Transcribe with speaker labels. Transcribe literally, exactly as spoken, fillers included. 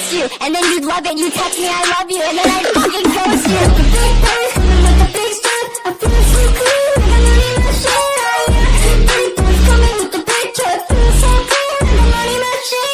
Speaker 1: post you, and then you'd love it. You text me I love you, and then I'd fucking ghost you. The big boys coming with the big stuff. I feel so cool, like I'm not even sure. Big boys coming with the big truck. Feel so cool, like I'm not even sure.